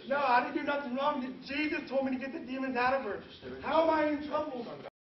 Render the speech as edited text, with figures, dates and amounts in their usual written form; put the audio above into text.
No, I didn't do nothing wrong. Jesus told me to get the demons out of her. How am I in trouble?